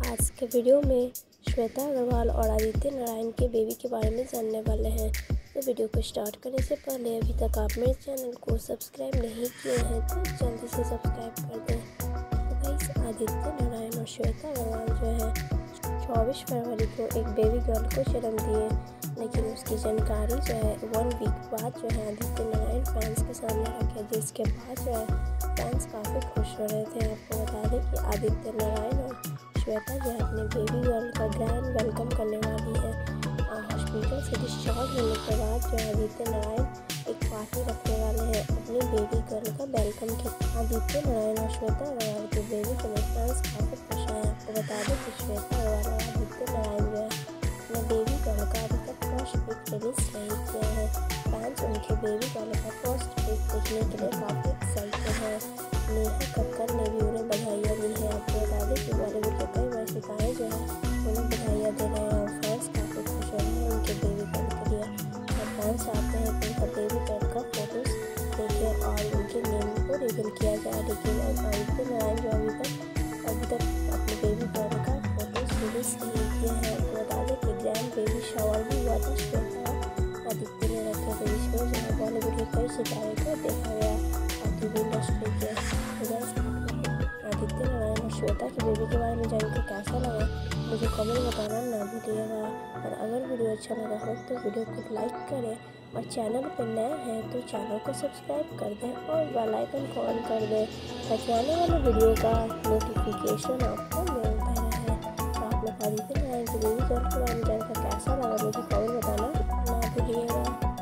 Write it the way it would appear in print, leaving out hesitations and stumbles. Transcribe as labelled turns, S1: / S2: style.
S1: आज के वीडियो में श्वेता अग्रवाल और आदित्य नारायण के बेबी के बारे में जानने वाले हैं। तो वीडियो को स्टार्ट करने से पहले अभी तक आप मेरे चैनल को सब्सक्राइब नहीं किए हैं तो जल्दी से सब्सक्राइब कर दें। तो गाइस, आदित्य नारायण और श्वेता अग्रवाल जो है 24 फरवरी को एक बेबी गर्ल को जन्म दिए, लेकिन उसकी जानकारी जो है 1 वीक बाद जो है आदित्य नारायण फैंस के सामने रखे, जिसके बाद जो है फैंस काफ़ी खुश हो रहे थे। आपको बता दें कि आदित्य नारायण और श्वेता जो है अपने बेबी गर्ल का ग्रैंड वेलकम करने वाली है। हॉस्पिटल से डिस्चार्ज होने के बाद जो है आदित्य नारायण एक पार्टी रखने वाले हैं अपनी बेबी गर्ल का वेलकम के। आदित्य नारायण और श्वेता अग्रवाल के बेबी को फैंस काफ़ी खुश हैं। आपको बता दें कि श्वेता अग्रवाल और आदित्य नारायण जो है अपने बेबी गर्ल का अभी तक फर्स्ट पिक रिलीज नहीं किया है। फैंस उनके बेबी गर्ल का फर्स्ट पिक देखने के लिए काफ़ी एक्साइटेड है। नेहा कक्कड़ ने भी उन्हें बधाइयाँ दी है। आपको बता दें कि बॉलीवुड के कई वर्षिकाएँ जो है उन्हें बधाइयाँ दे रहे हैं और फैंस काफ़ी खुश हो रहे हैं उनके बेबी गर्ल के लिए। और फैंस चाहते हैं कि उनका बेबी गर्ल का फोटोज़ देखें और उनके नेम को रिवील किया जाए, लेकिन आदित्य नारायण जो अभी तक अपने बेबी गर्ल का फोटोज़ रिलीज नहीं किए हैं। आपको बता दें कि ग्रैंड बेबी शावर भी हुआ था श्वेता आदित्य ने रखे थे, जिसमें जो है बॉलीवुड के कई सितारे को देखा गया और टीवी इंडस्ट्री के। आदित्य नारायण और श्वेता के बेबी के बारे में जानकर कैसा लगा मुझे कमेंट बताना ना भूलिएगा। और अगर वीडियो अच्छा लगा हो तो वीडियो को लाइक करें और चैनल पर नए हैं तो चैनल को सब्सक्राइब कर दें और बेल आइकन को ऑन कर दें ताकि आने वाले वीडियो का नोटिफिकेशन आपको मिलता रहे। तो आप लोग आदित्य नारायण के बेबी गर्ल के बारे में जानकर कैसा लगा मुझे कमेंट बताना ना भूलिएगा।